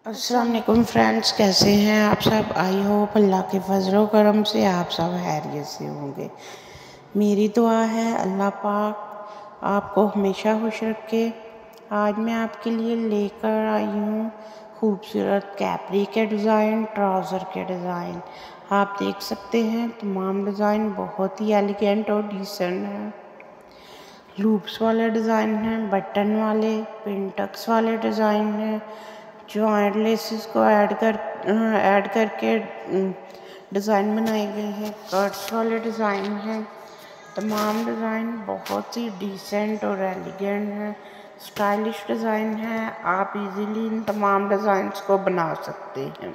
अस्सलाम वालेकुम फ्रेंड्स, कैसे हैं आप सब। आई होप अल्लाह के फजलो करम से आप सब खैरियत से होंगे। मेरी दुआ है अल्लाह पाक आपको हमेशा खुश रखे। आज मैं आपके लिए लेकर आई हूँ खूबसूरत कैपरी के डिज़ाइन, ट्राउज़र के डिज़ाइन। आप देख सकते हैं तमाम डिज़ाइन बहुत ही एलिगेंट और डिसेंट हैं। लूप्स वाले डिज़ाइन हैं, बटन वाले, पिनटक्स वाले डिज़ाइन हैं, जॉइंट लेसेस को ऐड करके डिज़ाइन बनाए गए हैं। कट्स वाले डिज़ाइन हैं। तमाम डिज़ाइन बहुत ही डिसेंट और एलिगेंट हैं, स्टाइलिश डिज़ाइन हैं। आप इजीली इन तमाम डिज़ाइंस को बना सकते हैं।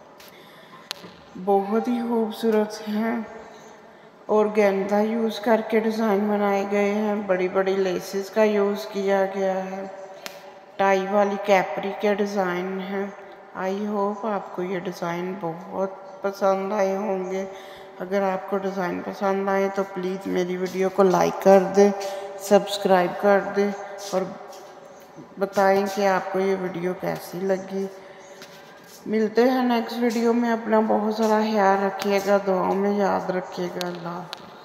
बहुत ही खूबसूरत हैं और गेंदा यूज़ करके डिज़ाइन बनाए गए हैं। बड़ी बड़ी लेसेस का यूज़ किया गया है। टाई वाली कैपरी के डिज़ाइन हैं। आई होप आपको ये डिज़ाइन बहुत पसंद आए होंगे। अगर आपको डिज़ाइन पसंद आए तो प्लीज़ मेरी वीडियो को लाइक कर दें, सब्सक्राइब कर दें और बताएं कि आपको ये वीडियो कैसी लगी। मिलते हैं नेक्स्ट वीडियो में। अपना बहुत सारा ख्याल रखिएगा, दुआओं में याद रखिएगा। अल्लाह।